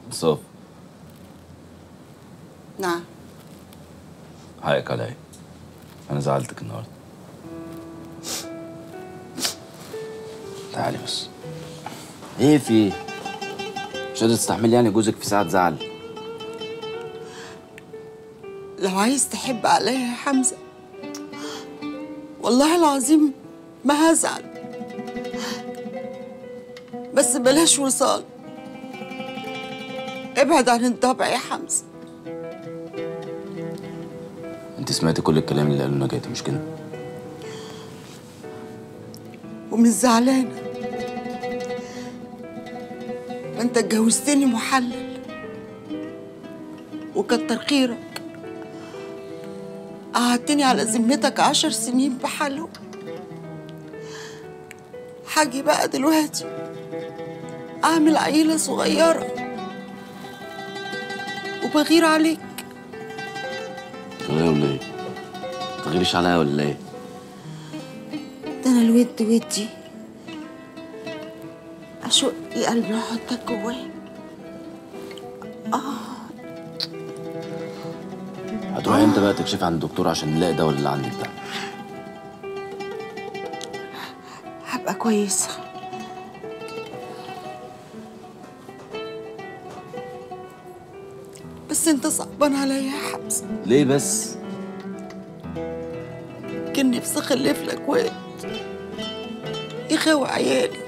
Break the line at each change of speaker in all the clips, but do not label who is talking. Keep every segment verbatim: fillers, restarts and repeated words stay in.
صاف.
نعم.
حقك عليا، انا زعلتك النهارده. تعالي بس. ايه في ايه؟ مش قادرة تستحملي يعني جوزك في ساعة زعل؟
لو عايز تحب عليا يا حمزة والله العظيم ما هزعل، بس بلاش وصال. ابعد عن الطبع يا حمزة.
انت سمعتي كل الكلام اللي قاله نجاتي مش كده؟
ومش زعلانة، ما انت اتجوزتني محلل وكتر خيرك. قعدتني على ذمتك عشر سنين بحالهم. حاجي بقى دلوقتي اعمل عيلة صغيرة وبغير عليك.
تغيري ولا ايه؟ تغيريش عليا ولا ايه؟
ده انا الود ودي اشق قلبي واحطك جواه. اه
هتروحي امتى بقى تكشفي عند الدكتور عشان نلاقي دواء اللي عندك ده؟
هبقى كويسة. بس انت صعبان عليا يا حمزة.
ليه بس؟
كان نفسي اخلف لك واد يخوي عيالي.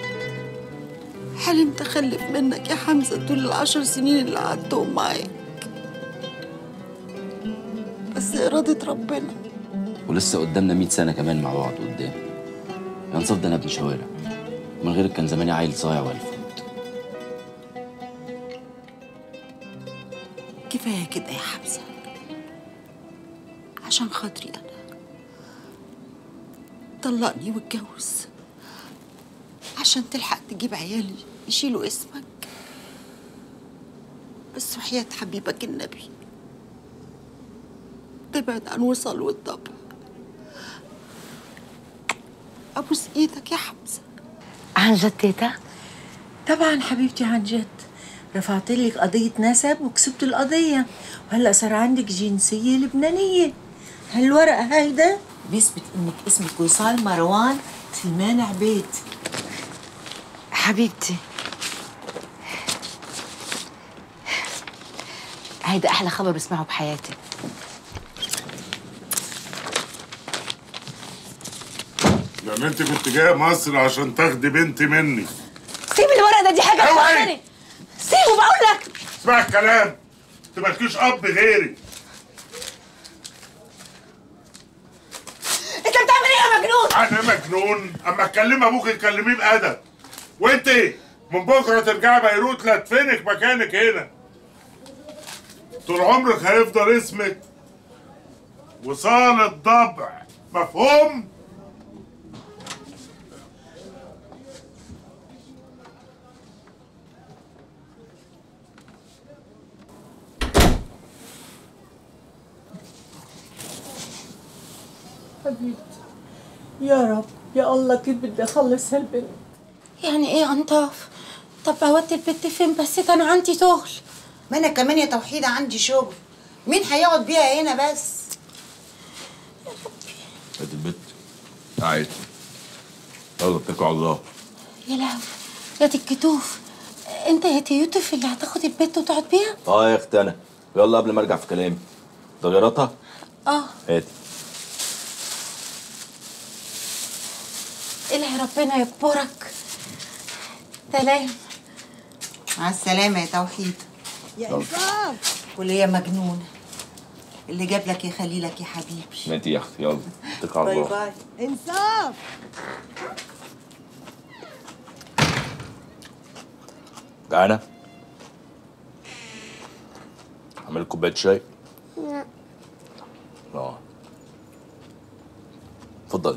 حلمت اخلف منك يا حمزة طول العشر سنين اللي قعدتهم معاك، بس إرادة ربنا.
ولسه قدامنا مية سنة كمان مع بعض قدام. يا انصاف ده انا ابن شوارع، من غيرك كان زماني عيل صايع والفوت.
كفاية كده يا حمزة، عشان خاطري أنا طلقني واتجوز عشان تلحق تجيب عيالي يشيلوا اسمك. بس وحياة حبيبك النبي تبعد عن وصال والطبع. أبوس إيدك يا حمزة.
عن جد تيتا؟
طبعا حبيبتي عن جد. رفعت لك قضية نسب وكسبت القضية، وهلا صار عندك جنسية لبنانية. هالورقة هيدا بيثبت انك اسمك وصال مروان سليمان عبيد.
حبيبتي هيدا أحلى خبر بسمعه بحياتي.
لما انت كنت جايه مصر عشان تاخدي بنتي مني.
سيب الورق ده، دي حاجة
اوعي
تخصني. سيبه بقول لك.
اسمع الكلام، انت مالكيش اب غيري.
انت بتعمل ايه يا مجنون؟
انا مجنون؟ اما اتكلم ابوك تكلميه بادب. وانت من بكره ترجعي بيروت لا تفنك مكانك هنا. طول عمرك هيفضل اسمك وصال الضبع، مفهوم؟
حبيبتي يا رب يا الله كيف بدي اخلص هالبنت.
يعني ايه يا انطاف؟ طب اودي البت فين؟ بس كان عندي شغل.
ما أنا كمان يا توحيدة عندي شغل، مين هيقعد بيها هنا بس؟
هات البت تعالي يلا اتكلوا على الله.
يا لهوي يا دي الكتوف، انت يا تيوتف اللي هتاخد البت وتقعد بيها؟
اه يا اختي انا. يلا قبل ما ارجع في كلامي، ده غيرتها؟
اه.
هاتي.
الهي ربنا يكبرك. سلام.
مع السلامة يا توحيدة.
يا انصاف.
واللي هي مجنونة اللي جاب لك يخلي لك يا حبيبي.
ماتي يا اختي يلا اتكل على الله.
باي باي انصاف.
جعانة؟ اعمل كوباية شاي؟
لا.
اه اتفضلي.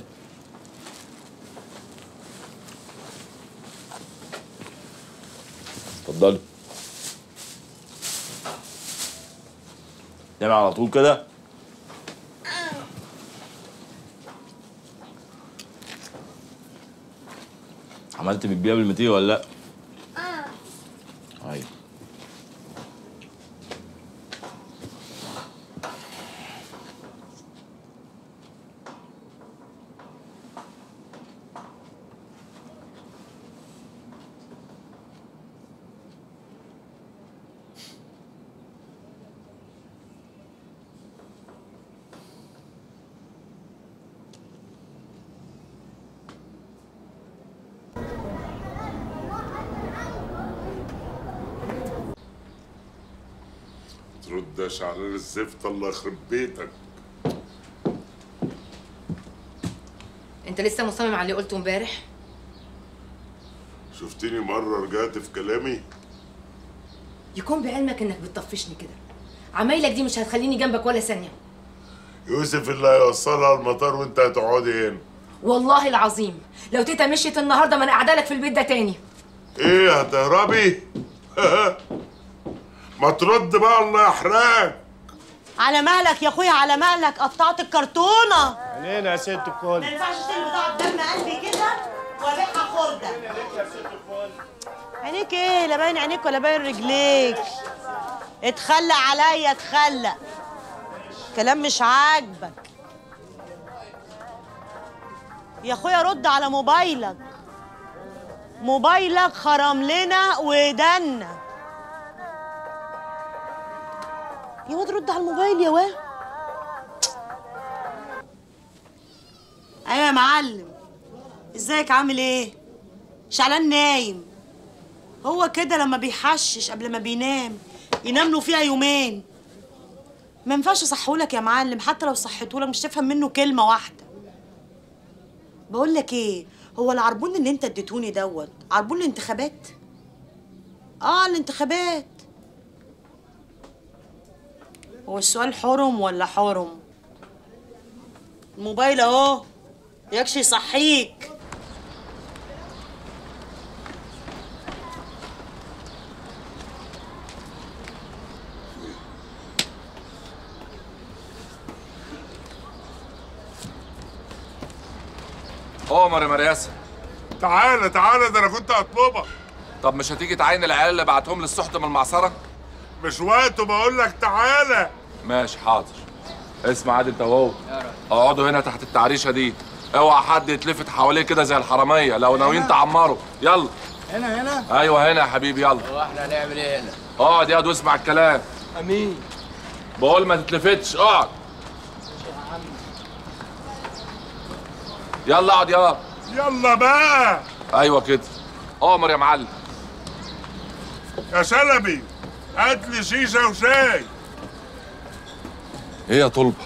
اتفضلي. نامي على طول كده. عملت بتبيع بالمتيه ولا لا؟ اه. ايوه
تردش على الزفت، الله يخرب بيتك.
انت لسه مصمم على اللي قلته امبارح؟
شفتيني مرة رجعت في كلامي؟
يكون بعلمك انك بتطفشني كده. عمايلك دي مش هتخليني جنبك ولا ثانيه.
يوسف اللي هيوصلها المطار وانت هتقعدي هنا.
والله العظيم لو تيتا مشيت النهارده ما انا قاعده لك في البيت ده تاني.
ايه هتهربي؟ ما ترد بقى الله يحرقك.
على مهلك يا اخويا، على مهلك، قطعت الكرتونه.
علينا يا ست الكل.
ما ينفعش تشيل بضاعه دم قلبي كده وابيعها خرده. عينيك ايه؟ لا باين عينيك ولا باين رجليك. اتخلق عليا اتخلق. كلام مش عاجبك يا اخويا، رد على موبايلك. موبايلك خرم لنا ودنا. يا واد رد على الموبايل يا واد. ايوه يا معلم، ازيك عامل ايه؟ شعلان نايم. هو كده لما بيحشش قبل ما بينام ينام له فيها يومين. ما ينفعش اصحهولك يا معلم، حتى لو صحيتهولك مش تفهم منه كلمه واحده. بقول لك ايه، هو العربون اللي انت اديتوني دوت عربون الانتخابات؟ اه الانتخابات. هو السؤال حرم ولا حرم؟ الموبايل اهو يكشي يصحيك.
عمر يا مرياسة،
تعالى تعالى، ده انا كنت هطلبك.
طب مش هتيجي تعاين العيال اللي بعتهم للسحت من المعصرة؟
مش وقته، بقول لك تعالى.
ماشي حاضر. اسمع عادل انت وهو، اقعدوا هنا تحت التعريشة دي، اوعى حد يتلفت حواليه كده زي الحرامية لو ناويين تعمروا. يلا.
هنا هنا؟
ايوه هنا يا حبيبي يلا.
هو احنا هنعمل ايه هنا؟
اقعد ياض واسمع الكلام.
امين.
بقول ما تتلفتش، اقعد. يلا اقعد يا.
يلا بقى.
ايوه كده. عمر يا معلم.
يا شلبي هات لي شيشه وشاي.
ايه يا طلبه؟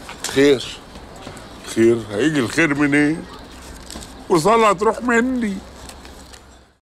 خير. خير؟ هيجي الخير منين؟ وصلها تروح مني.